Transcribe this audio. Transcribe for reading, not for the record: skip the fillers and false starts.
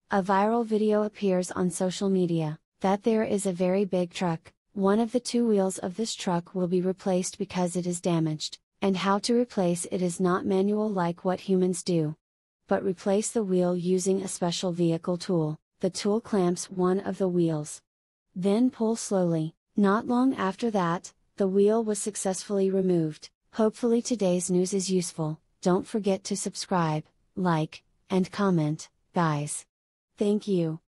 A viral video appears on social media, that there is a very big truck, one of the two wheels of this truck will be replaced because it is damaged, and how to replace it is not manual like what humans do. But replace the wheel using a special vehicle tool. The tool clamps one of the wheels. Then pull slowly. Not long after that, the wheel was successfully removed. Hopefully today's news is useful. Don't forget to subscribe, like, and comment, guys. Thank you.